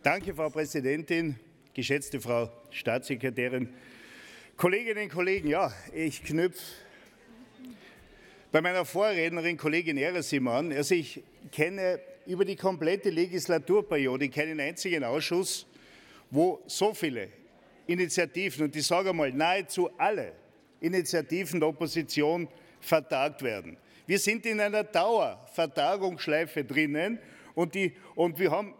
Danke, Frau Präsidentin, geschätzte Frau Staatssekretärin, Kolleginnen und Kollegen. Ja, ich knüpfe bei meiner Vorrednerin, Kollegin Eresim, an. Also ich kenne über die komplette Legislaturperiode keinen einzigen Ausschuss, wo so viele Initiativen, und ich sage einmal nahezu alle Initiativen der Opposition, vertagt werden. Wir sind in einer Dauervertagungsschleife drinnen und wir haben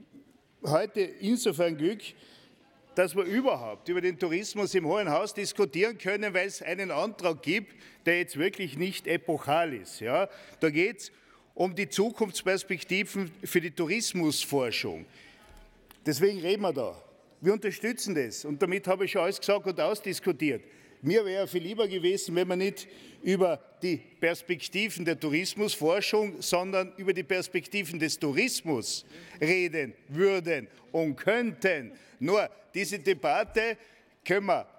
heute insofern Glück, dass wir überhaupt über den Tourismus im Hohen Haus diskutieren können, weil es einen Antrag gibt, der jetzt wirklich nicht epochal ist. Ja? Da geht es um die Zukunftsperspektiven für die Tourismusforschung. Deswegen reden wir da. Wir unterstützen das und damit habe ich schon alles gesagt und ausdiskutiert. Mir wäre viel lieber gewesen, wenn wir nicht über die Perspektiven der Tourismusforschung, sondern über die Perspektiven des Tourismus reden würden und könnten. Nur diese Debatte können wir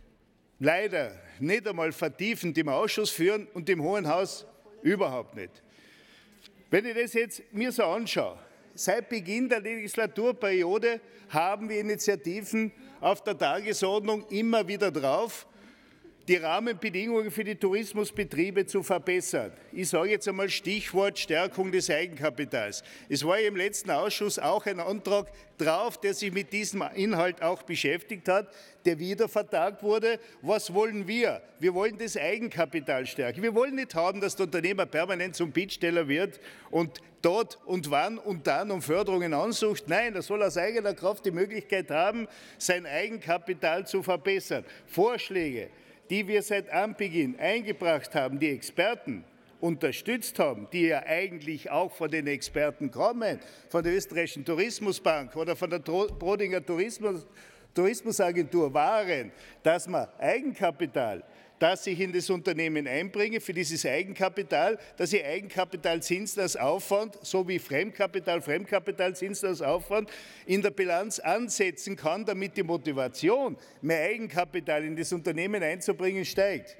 leider nicht einmal vertiefend im Ausschuss führen und im Hohen Haus überhaupt nicht. Wenn ich das jetzt mir so anschaue, seit Beginn der Legislaturperiode haben wir Initiativen auf der Tagesordnung immer wieder drauf, die Rahmenbedingungen für die Tourismusbetriebe zu verbessern. Ich sage jetzt einmal Stichwort Stärkung des Eigenkapitals. Es war im letzten Ausschuss auch ein Antrag drauf, der sich mit diesem Inhalt auch beschäftigt hat, der wieder vertagt wurde. Was wollen wir? Wir wollen das Eigenkapital stärken. Wir wollen nicht haben, dass der Unternehmer permanent zum Bittsteller wird und dort und wann und dann um Förderungen ansucht. Nein, er soll aus eigener Kraft die Möglichkeit haben, sein Eigenkapital zu verbessern. Vorschläge, die wir seit Anbeginn eingebracht haben, die Experten unterstützt haben, die ja eigentlich auch von den Experten kommen, von der Österreichischen Tourismusbank oder von der Brodinger Tourismusagentur, waren, dass man Eigenkapital, das ich in das Unternehmen einbringe, für dieses Eigenkapital, dass ich Eigenkapitalzinsen als Aufwand sowie Fremdkapitalzinsen als Aufwand in der Bilanz ansetzen kann, damit die Motivation, mehr Eigenkapital in das Unternehmen einzubringen, steigt.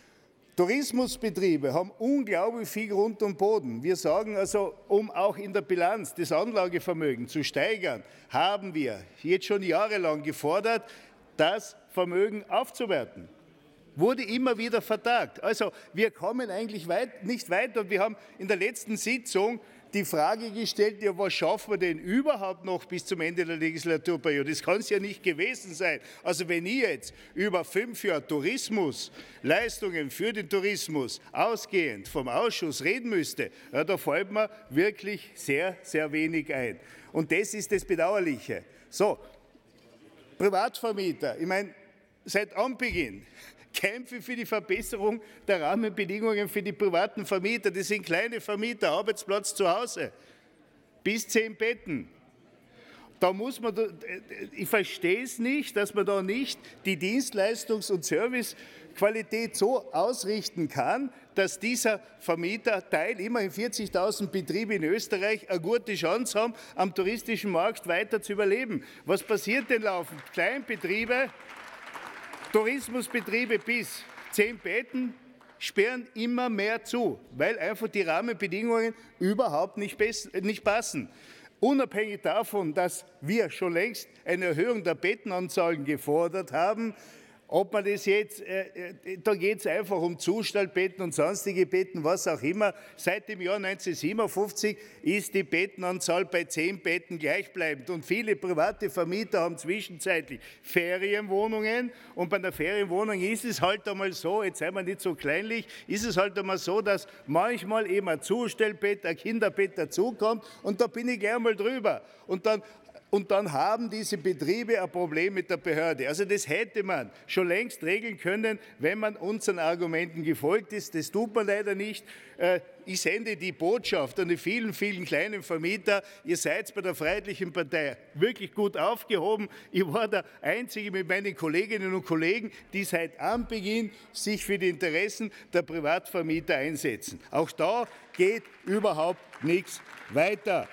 Tourismusbetriebe haben unglaublich viel Grund und Boden. Wir sagen also, um auch in der Bilanz das Anlagevermögen zu steigern, haben wir jetzt schon jahrelang gefordert, das Vermögen aufzuwerten. Wurde immer wieder vertagt. Also wir kommen eigentlich nicht weiter. Und wir haben in der letzten Sitzung die Frage gestellt, ja, was schaffen wir denn überhaupt noch bis zum Ende der Legislaturperiode? Das kann es ja nicht gewesen sein. Also wenn ich jetzt über 5 Jahre Tourismus, Leistungen für den Tourismus ausgehend vom Ausschuss reden müsste, ja, da fällt mir wirklich sehr, sehr wenig ein. Und das ist das Bedauerliche. So, Privatvermieter, ich meine, seit Anbeginn Kämpfe für die Verbesserung der Rahmenbedingungen für die privaten Vermieter. Das sind kleine Vermieter, Arbeitsplatz zu Hause, bis 10 Betten. Da muss man, ich verstehe es nicht, dass man da nicht die Dienstleistungs- und Servicequalität so ausrichten kann, dass dieser Vermieterteil, immerhin 40.000 Betriebe in Österreich, eine gute Chance haben, am touristischen Markt weiter zu überleben. Was passiert denn laufend? Kleinbetriebe, Tourismusbetriebe bis 10 Betten sperren immer mehr zu, weil einfach die Rahmenbedingungen überhaupt nicht passen. Unabhängig davon, dass wir schon längst eine Erhöhung der Bettenanzahlen gefordert haben, ob man das jetzt, da geht es einfach um Zustellbetten und sonstige Betten, was auch immer. Seit dem Jahr 1957 ist die Bettenanzahl bei 10 Betten gleichbleibend. Und viele private Vermieter haben zwischenzeitlich Ferienwohnungen. Und bei einer Ferienwohnung ist es halt einmal so, jetzt seien wir nicht so kleinlich, ist es halt einmal so, dass manchmal eben ein Zustellbett, ein Kinderbett dazukommt. Und da bin ich gleich mal drüber. Und dann haben diese Betriebe ein Problem mit der Behörde. Also das hätte man schon längst regeln können, wenn man unseren Argumenten gefolgt ist. Das tut man leider nicht. Ich sende die Botschaft an die vielen, vielen kleinen Vermieter. Ihr seid bei der Freiheitlichen Partei wirklich gut aufgehoben. Ich war der Einzige mit meinen Kolleginnen und Kollegen, die seit Anbeginn sich für die Interessen der Privatvermieter einsetzen. Auch da geht überhaupt nichts weiter.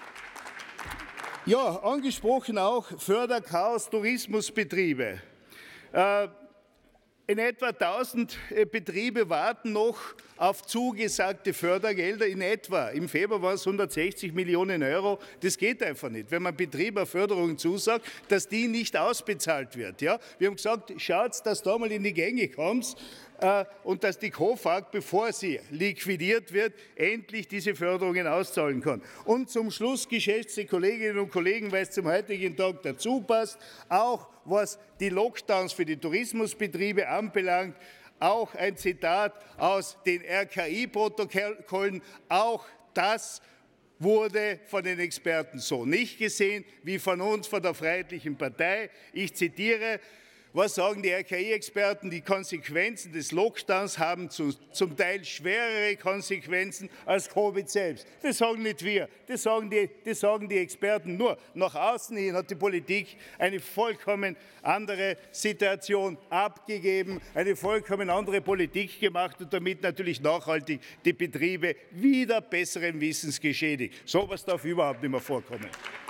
Ja, angesprochen auch Förderchaos Tourismusbetriebe. In etwa 1000 Betriebe warten noch auf zugesagte Fördergelder in etwa. Im Februar waren es 160 Millionen Euro. Das geht einfach nicht. Wenn man Betrieb eine Förderung zusagt, dass die nicht ausbezahlt wird. Ja? Wir haben gesagt, schaut, dass da mal in die Gänge kommt und dass die KOFAG, bevor sie liquidiert wird, endlich diese Förderungen auszahlen kann. Und zum Schluss, geschätzte Kolleginnen und Kollegen, weil es zum heutigen Tag dazu passt, auch was die Lockdowns für die Tourismusbetriebe anbelangt, auch ein Zitat aus den RKI-Protokollen, auch das wurde von den Experten so nicht gesehen wie von uns, von der Freiheitlichen Partei. Ich zitiere: Was sagen die RKI-Experten? Die Konsequenzen des Lockdowns haben zum Teil schwerere Konsequenzen als Covid selbst. Das sagen nicht wir, das sagen die Experten. Nur nach außen hin hat die Politik eine vollkommen andere Situation abgegeben, eine vollkommen andere Politik gemacht und damit natürlich nachhaltig die Betriebe wieder besseren Wissens geschädigt. So etwas darf überhaupt nicht mehr vorkommen.